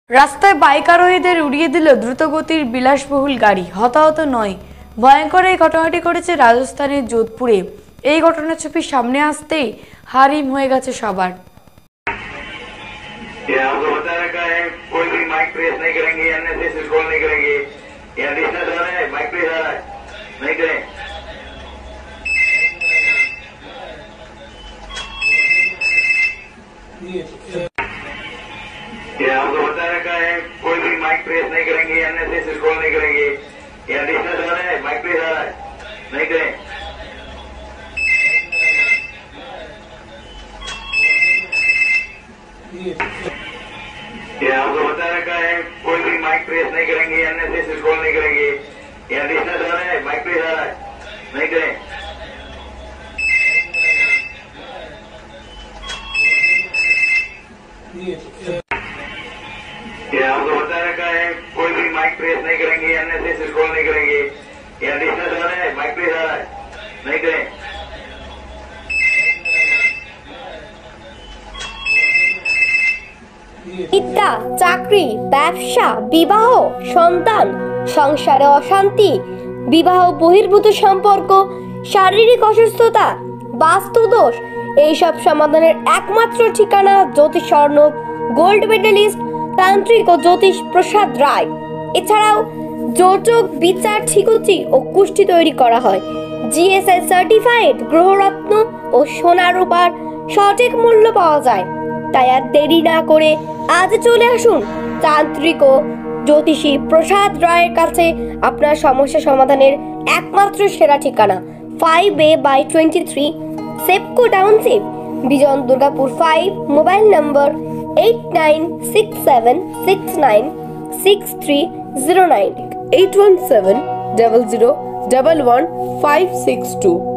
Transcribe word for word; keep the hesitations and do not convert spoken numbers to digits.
রাস্তায় বাইক আরোহীদের উড়িয়ে দিল দ্রুতগতির বিলাসবহুল গাড়ি। হতাহত নয়, ভয়ঙ্কর এই ঘটনাটি ঘটেছে রাজস্থানের যোধপুরে। এই ঘটনার ছবি সামনে আসতেই হারিম হয়ে গেছে সবার। ये आपको बता रखा है, कोई भी माइक प्रेस नहीं करेंगे, अननेसेसरी कॉल नहीं करेंगे। ये एडिशनल आ रहा है, माइक प्रेस आ रहा है, नहीं करें। ये आपको बता रखा है, कोई भी माइक प्रेस नहीं करेंगे, अननेसेसरी कॉल नहीं करेंगे। ये एडिशनल आ रहा है, माइक प्रेस आ रहा है, नहीं करें। ये आपको बता रखा है, कोई भी माइक प्रेस नहीं करेंगे, अननेसेसरी कॉल नहीं करेंगे। ये एडिशनल आ रहा है, माइक प्रेस आ रहा है, नहीं करें। বিদ্যা, চাকরি, ব্যবসা, বিবাহ, সন্তান, সংসারে অশান্তি, বিবাহ বহির্ভূত সম্পর্ক, শারীরিক অসুস্থতা, বাস্তুদোষ, এইসব সমাধানের একমাত্র ঠিকানা জ্যোতিষ স্বর্ণব গোল্ড মেডেলিস্ট তান্ত্রিক ও জ্যোতিষ প্রসাদ রায়। এছাড়াও যোজক, বিচার, ঠিকুচি ও কুষ্টি তৈরি করা হয়। জিএসআই সার্টিফাইড গ্রহরত্ন ও সোনা রূপার সঠিক মূল্য পাওয়া যায়। তাই আর দেরি না করে আজ চলে আসুন তান্ত্রিক ও জ্যোতিষী প্রসাদ রায়ের কাছে। আপনার সমস্যা সমাধানের একমাত্র সেরা ঠিকানা five A by twenty three Sepco township, Bijan Durgapur five. Mobile number eight nine six seven six nine six three zero nine, eight one seven double zero double one five six two.